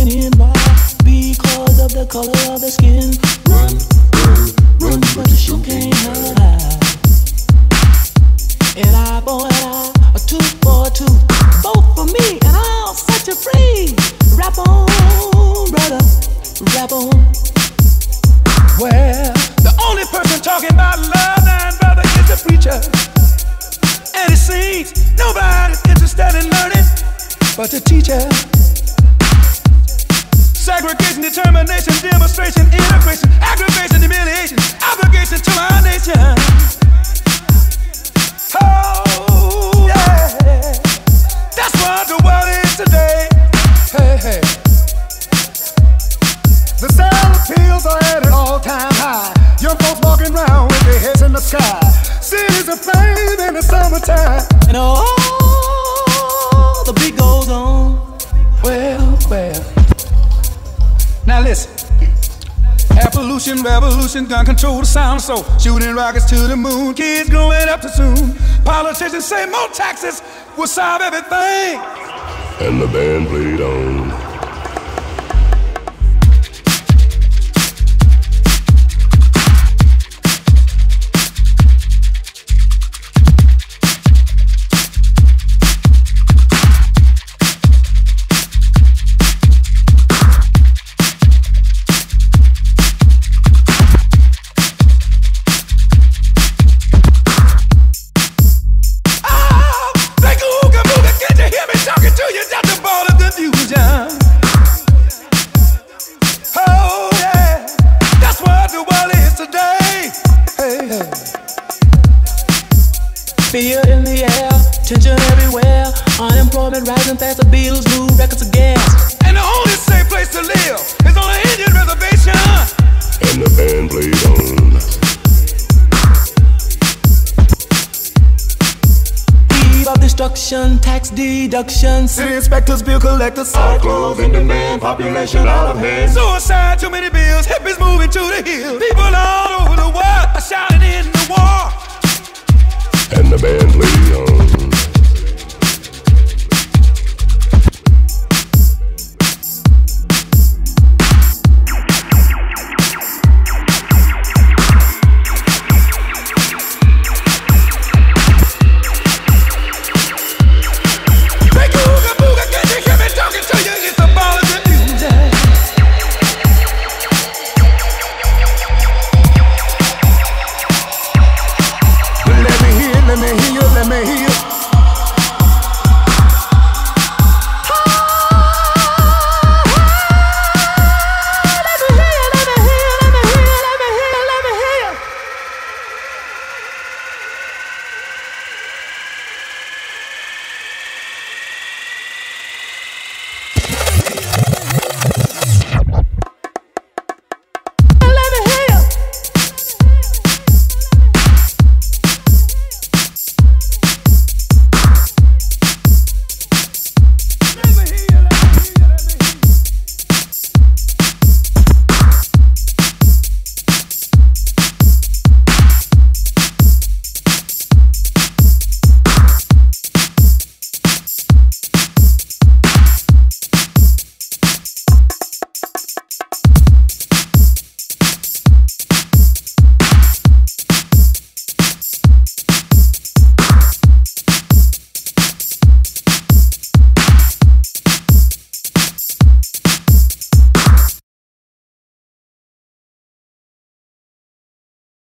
walking in by because of the color of the skin. Run, run, but you sure can't hide. An eye for an eye, a tooth for a tooth, both for me, and I'll set you free. Rap on, brother, rap on. Well, the only person talking about love now, brother, is the preacher. And it seems nobody's interested in learning but the teacher. Segregation, determination, demonstration, integration, aggravation, humiliation, obligation to our nation. Oh, yeah. That's what the world is today. Hey, hey. The sound appeals are at an all-time high. Young folks walking around with their heads in the sky. Cities aflame in the summertime. And the beat goes on. Well, well. Now listen. Air pollution, revolution, gun control the sound. So shooting rockets to the moon. Kids growing up too soon. Politicians say more taxes will solve everything. And the band played on. Fear in the air, tension everywhere. Unemployment rising fast, the Beatles, new records of gas. And the only safe place to live is on an Indian reservation. And the band played on. Eve of destruction, tax deductions. City inspectors, bill collectors. Our clothes in demand, population out of hand. Suicide, too many bills, hippies moving to the hills. People all over the world are shouting in the war. And the band played on.